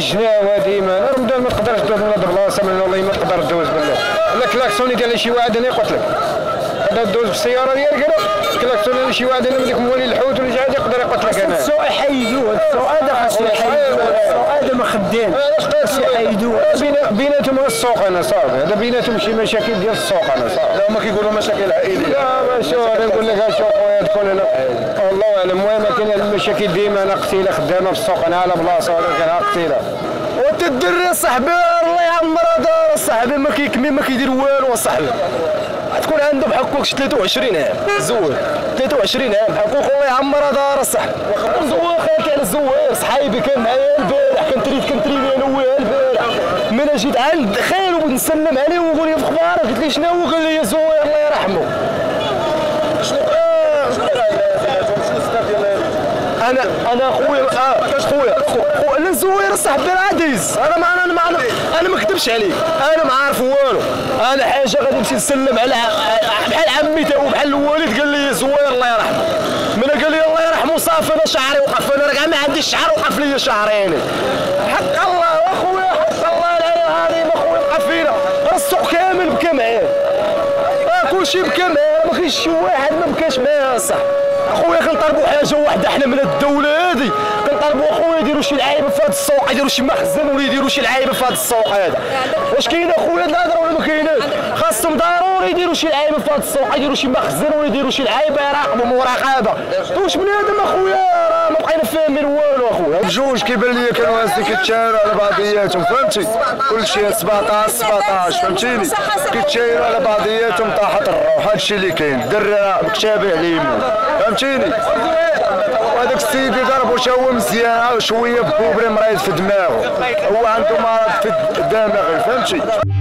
الجناوه ديما رمضان ما تقدرش تدوز من هاد البلاصه من والله ما تقدر تدوز بالله لا كلاكسوني ديال شي واحد انا قلت لك تقدر تدوز بالسياره ديالك انا كلاكسوني ديال شي واحد انا من ديك موالي الحوت ولا شي حاجه يقدر يقتلك انا السوق يحيدوه السوق هذا خاصو يحيدوه السوق هذا ما خدام خاصو يحيدوه بيناتهم السوق انا صافي هذا بيناتهم شي مشاكل ديال السوق انا صافي لا هما كيقولوا مشاكل عائليه لا شوف انا نقول لك شوف خويا تكون انا والله اعلم المهم كاين المشاكل ديما انا قتيله خدامه في السوق انا على بلاصه ولكن قتيله وانت الدري صاحبي الله يعمرها دار صاحبي ما كيكمل ما كيدير والو صاحبي تكون عنده بحقوق 23 عام زوج 23 عام حقوق الله يعمرها دار صاحبي زوار خالتي على الزوار صحايبي كان معايا البارح كنتريني انا وياه البارح من جيت عند خالو نسلم عليه ونقول له في اخبارك قلت لي شنو قال لي زوار الله يرحمه انا خويا لا زوير صاحبي العزيز انا ما كذبش عليك انا ما عارف والو انا حاجه غادي نمشي نسلم على بحال عمي تا هو بحال الوالد قال لي زوير الله يرحمه من قال لي الله يرحمه صافي انا شعري وقف انا كاع ما عنديش شعر وقف لي شعرين حق الله اخويا حق الله العلي العظيم اخويا وقف فينا السوق كامل بكى معاه كلشي بكى معاه ما كاينش شي واحد ما بكاش معاه صح اخويا كنطالبوا حاجه واحده حنا من الدوله هذه كنطالبوا اخويا يديروا شي لعيبه في هذا السوق يديروا شي مخزن ولا يديروا شي لعيبه في هذا السوق هذا واش كاين اخويا هاد الهضره ولا ما كايناش خاصهم ضروري يديروا شي لعيبه في هذا السوق يديروا شي مخزن ولا يديروا شي لعيبه يراقبوا مراقبه واش بنادم اخويا راه ما بقينا فاهمين والو اخويا بجوج كيبان لي كانوا هازين كيتشايروا على بعضياتهم فهمتي كلشي 17 فهمتيني كيتشايروا على بعضياتهم طاحت الروح هادشي اللي كاين الدرا مكتابع عليهم فهمتيني وهذاك السيد اللي ضربو هو مزيان شويه بكوبري مريض في دماغه هو عنده مرض في الدماغ فهمتي